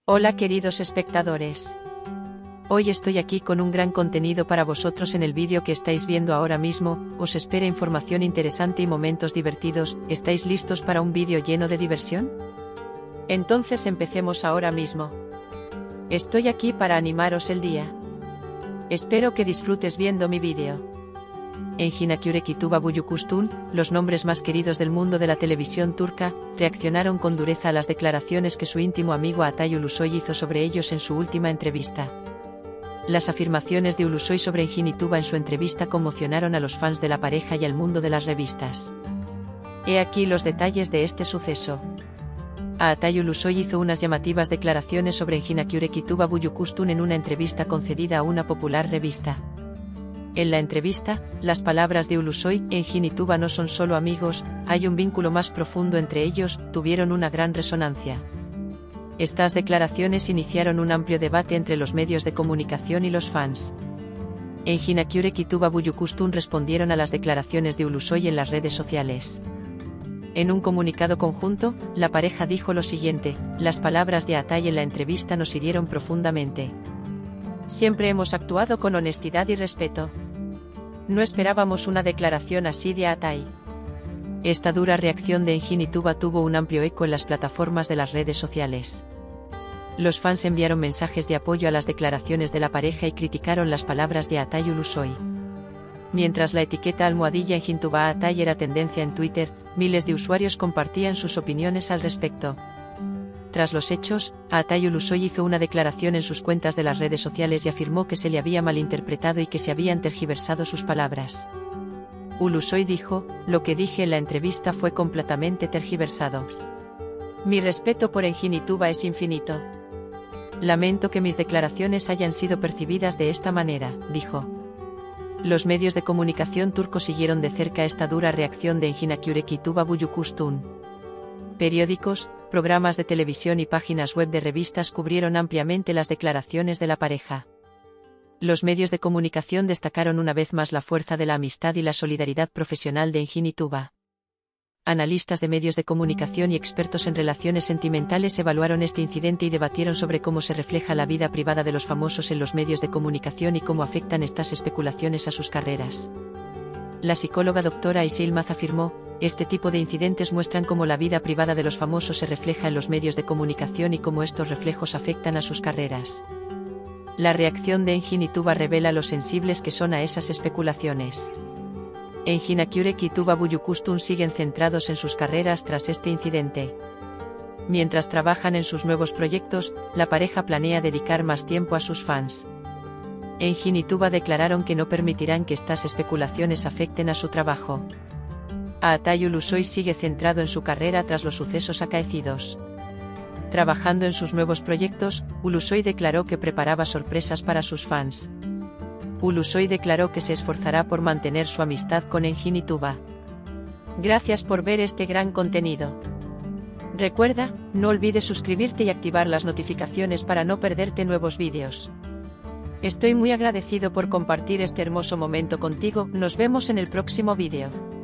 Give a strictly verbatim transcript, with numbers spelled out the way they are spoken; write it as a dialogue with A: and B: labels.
A: Hola queridos espectadores. Hoy estoy aquí con un gran contenido para vosotros en el vídeo que estáis viendo ahora mismo. Os espera información interesante y momentos divertidos. ¿Estáis listos para un vídeo lleno de diversión? Entonces empecemos ahora mismo. Estoy aquí para animaros el día. Espero que disfrutes viendo mi vídeo. Engin Akyürek y Tuba Büyüküstün, los nombres más queridos del mundo de la televisión turca, reaccionaron con dureza a las declaraciones que su íntimo amigo Atay Ulusoy hizo sobre ellos en su última entrevista. Las afirmaciones de Ulusoy sobre Engin y Tuba en su entrevista conmocionaron a los fans de la pareja y al mundo de las revistas. He aquí los detalles de este suceso. Atay Ulusoy hizo unas llamativas declaraciones sobre Engin Akyürek y Tuba Büyüküstün en una entrevista concedida a una popular revista. En la entrevista, las palabras de Ulusoy, Engin y Tuba no son solo amigos, hay un vínculo más profundo entre ellos, tuvieron una gran resonancia. Estas declaraciones iniciaron un amplio debate entre los medios de comunicación y los fans. Engin Akyürek y Tuba Büyüküstün respondieron a las declaraciones de Ulusoy en las redes sociales. En un comunicado conjunto, la pareja dijo lo siguiente: las palabras de Atay en la entrevista nos hirieron profundamente. Siempre hemos actuado con honestidad y respeto. No esperábamos una declaración así de Atay. Esta dura reacción de Engin y Tuba tuvo un amplio eco en las plataformas de las redes sociales. Los fans enviaron mensajes de apoyo a las declaraciones de la pareja y criticaron las palabras de Atay Ulusoy. Mientras la etiqueta almohadilla Engin Tuba Atay era tendencia en Twitter, miles de usuarios compartían sus opiniones al respecto. Tras los hechos, Atay Ulusoy hizo una declaración en sus cuentas de las redes sociales y afirmó que se le había malinterpretado y que se habían tergiversado sus palabras. Ulusoy dijo: lo que dije en la entrevista fue completamente tergiversado. Mi respeto por Engin y Tuba es infinito. Lamento que mis declaraciones hayan sido percibidas de esta manera, dijo. Los medios de comunicación turcos siguieron de cerca esta dura reacción de Engin Akyürek y Tuba Büyüküstün. Periódicos, programas de televisión y páginas web de revistas cubrieron ampliamente las declaraciones de la pareja. Los medios de comunicación destacaron una vez más la fuerza de la amistad y la solidaridad profesional de Engin y Tuba. Analistas de medios de comunicación y expertos en relaciones sentimentales evaluaron este incidente y debatieron sobre cómo se refleja la vida privada de los famosos en los medios de comunicación y cómo afectan estas especulaciones a sus carreras. La psicóloga doctora Ayşe Yılmaz afirmó: este tipo de incidentes muestran cómo la vida privada de los famosos se refleja en los medios de comunicación y cómo estos reflejos afectan a sus carreras. La reacción de Engin y Tuba revela lo sensibles que son a esas especulaciones. Engin Akyürek y Tuba Büyüküstün siguen centrados en sus carreras tras este incidente. Mientras trabajan en sus nuevos proyectos, la pareja planea dedicar más tiempo a sus fans. Engin y Tuba declararon que no permitirán que estas especulaciones afecten a su trabajo. Atay Ulusoy sigue centrado en su carrera tras los sucesos acaecidos. Trabajando en sus nuevos proyectos, Ulusoy declaró que preparaba sorpresas para sus fans. Ulusoy declaró que se esforzará por mantener su amistad con Engin y Tuba. Gracias por ver este gran contenido. Recuerda, no olvides suscribirte y activar las notificaciones para no perderte nuevos vídeos. Estoy muy agradecido por compartir este hermoso momento contigo. Nos vemos en el próximo vídeo.